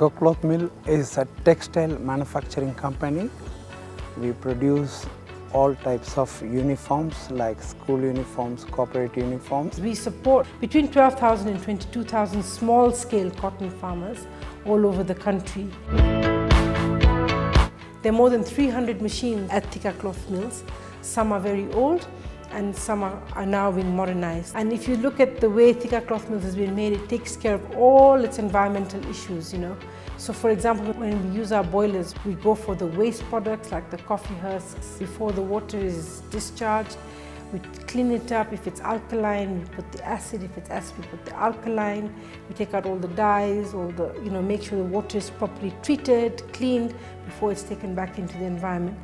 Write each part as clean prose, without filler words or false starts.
Thika Cloth Mill is a textile manufacturing company. We produce all types of uniforms like school uniforms, corporate uniforms. We support between 12,000 and 22,000 small-scale cotton farmers all over the country. There are more than 300 machines at Thika Cloth Mills. Some are very old and some are now being modernized. And if you look at the way Thika Cloth Mills has been made, it takes care of all its environmental issues, So for example, when we use our boilers, we go for the waste products like the coffee husks. Before the water is discharged, we clean it up. If it's alkaline, we put the acid. If it's acid, we put the alkaline. We take out all the dyes, make sure the water is properly treated, cleaned before it's taken back into the environment.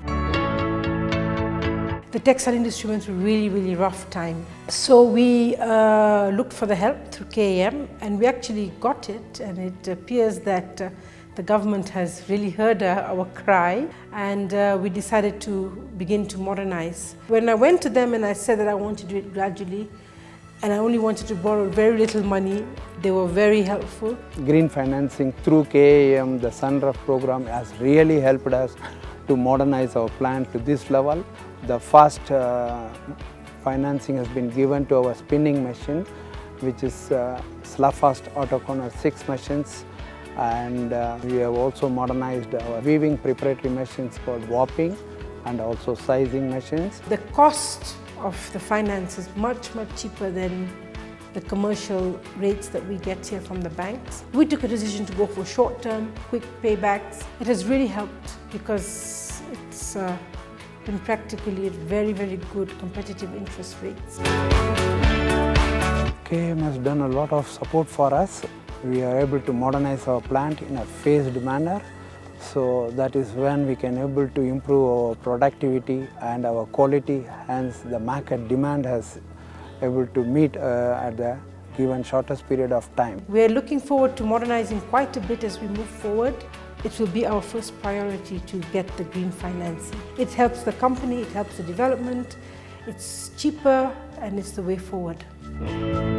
The textile industry went through a really rough time. So we looked for the help through KAM and we actually got it, and it appears that the government has really heard our cry, and we decided to begin to modernize. When I went to them and I said that I want to do it gradually and I only wanted to borrow very little money, they were very helpful. Green financing through KAM, the Sunroof program, has really helped us to modernize our plant to this level. The first financing has been given to our spinning machine, which is Slafast Autoconer 6 machines, and we have also modernized our weaving preparatory machines called warping and also sizing machines. The cost of the finance is much cheaper than the commercial rates that we get here from the banks. We took a decision to go for short-term, quick paybacks. It has really helped because it's been practically at very good competitive interest rates. KAM has done a lot of support for us. We are able to modernize our plant in a phased manner. So that is when we can able to improve our productivity and our quality, hence the market demand has able to meet at the given shortest period of time. We are looking forward to modernizing quite a bit as we move forward. It will be our first priority to get the green financing. It helps the company, it helps the development, it's cheaper, and it's the way forward.